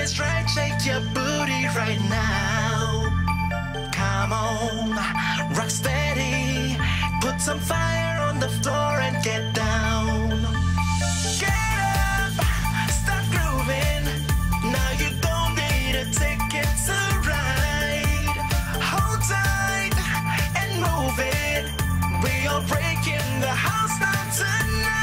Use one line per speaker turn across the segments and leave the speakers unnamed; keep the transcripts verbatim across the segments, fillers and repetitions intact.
That's right, shake your booty right now. Come on, rock steady. Put some fire on the floor and get down. Get up, start grooving. Now you don't need a ticket to ride. Hold tight and move it. We are breaking the house down tonight.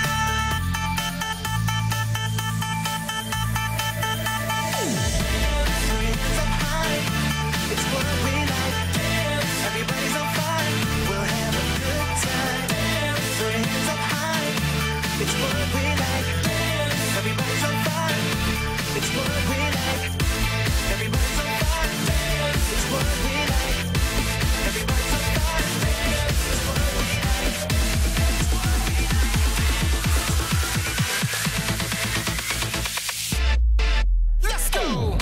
It's what we like. Dance. Everybody's on fire. We'll have a good time. Dance. Throw your hands up high. It's what we like. Dance. Everybody's on fire. It's what we like. Everybody's on fire. Dance. It's what we like. Everybody's on fire. Dance. It's what we like. It's what we like. Let's go.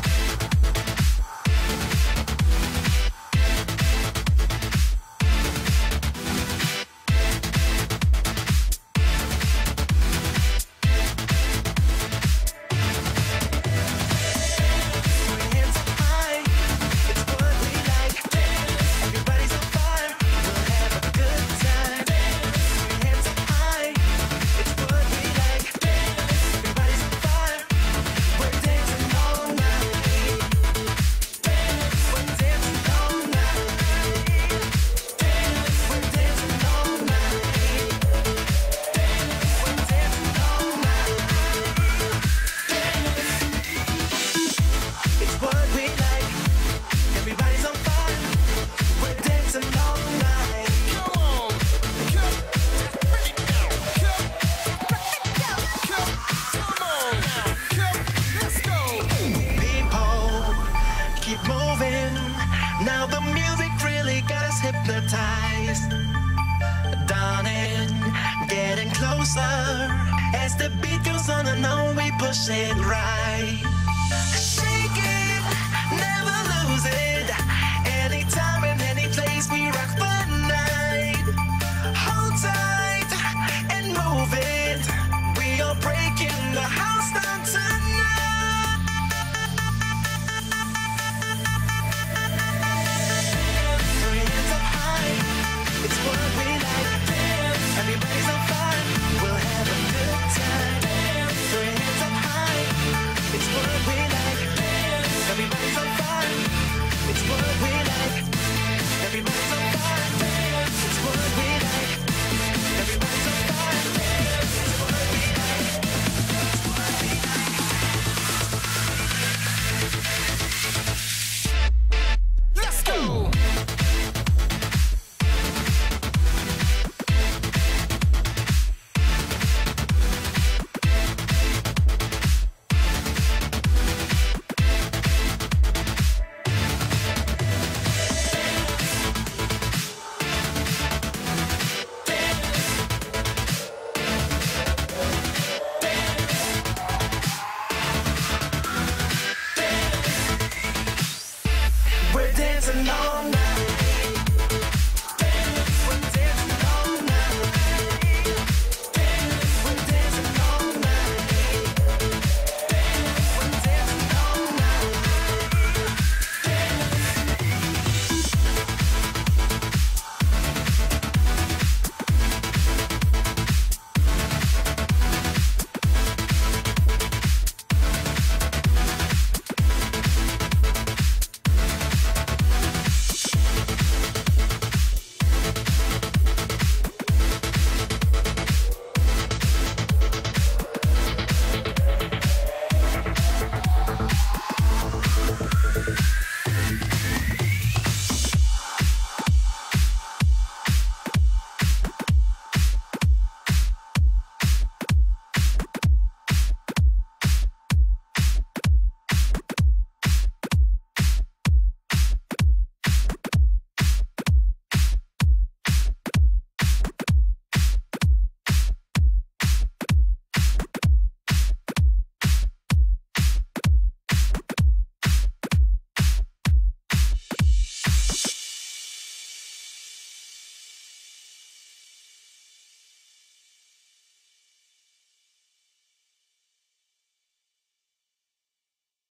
Now the music really got us hypnotized. Dawning, getting closer. As the beat goes on and on, we push it right. Shake it, never lose it. Anytime and any place, we rock the night. Hold tight and move it. We are breaking the house down tonight. It's what we like. Dance. Everybody's on fire. We'll have a good time. Dance. Throw your hands up high. It's what we like. Dance. Everybody's on fire. It's what we like. Everybody's on fire. Dance. It's what we like. Everybody's on fire. Dance. It's what we like. It's what we like. Let's go. We're dancing all night.